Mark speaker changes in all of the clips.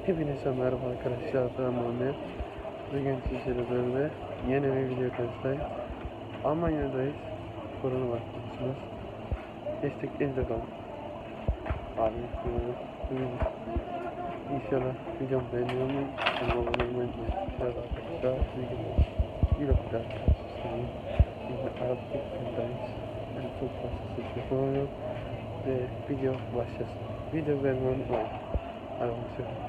Speaker 1: Hepinize merhaba arkadaşlar, ben Muhammed. Bugün sizlerle yeni bir video karşınızdayım. Almanya'dayız, korona vakitisiniz. Desteklerinize kalın. Abi, bugün inşallah videomu beğeniyorum. Ama abone olmayı unutmayın arkadaşlar. Bir dakika karşınızdayım. Şimdi artık buradayız. Yani çok fazla ses yapamıyorum. Ve video başlasın. Video beğenmeyi unutmayın. Hadi başlayalım.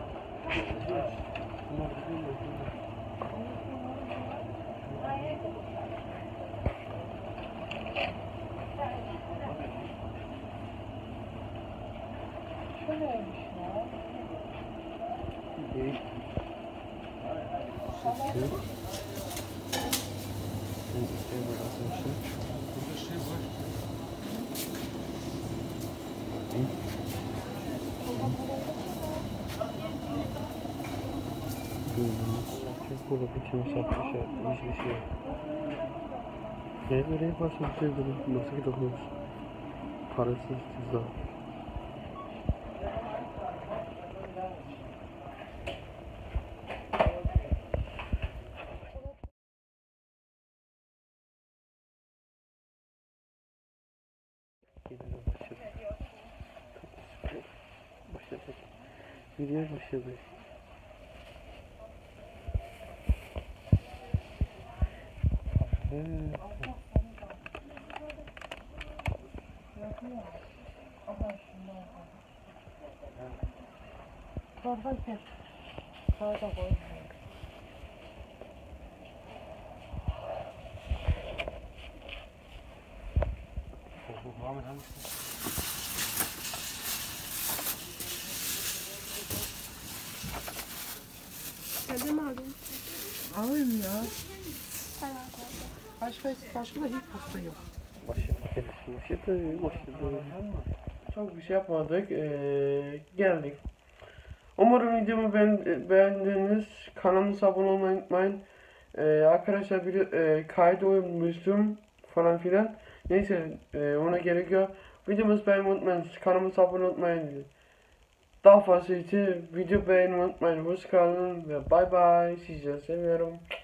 Speaker 2: Şöyleymiş ya.
Speaker 1: İyi. Seçiyor. Şimdi isteğe bak arkadaşlar.
Speaker 3: Burada şey var.
Speaker 1: Çok burada bütün satmışlar. Hiçbir şey yok. Nereye yaparsın bir şey böyle nasıl gidiyoruz? Parasız cüzdan. Başladık. Videoya başladık. Evet.
Speaker 2: Torba kes. Sağa da koy.
Speaker 3: Muhammed hangisi?
Speaker 4: Geldim abi.
Speaker 2: Alayım ya. Başka da hiç pasta yok.
Speaker 1: Başladı. Çok bir şey yapmadık. Geldik. Umarım videomu beğendiniz. Kanalımıza abone olmayı unutmayın. Arkadaşlar bir kaydı uyumuştum falan filan. Neyse ona gerek yok. Videomuzu beğenmeyi unutmayın. Kanalımıza abone olmayı unutmayın. Daha fazla için video beğenmeyi unutmayın. Hoşçakalın ve bay bay. Sizleri seviyorum.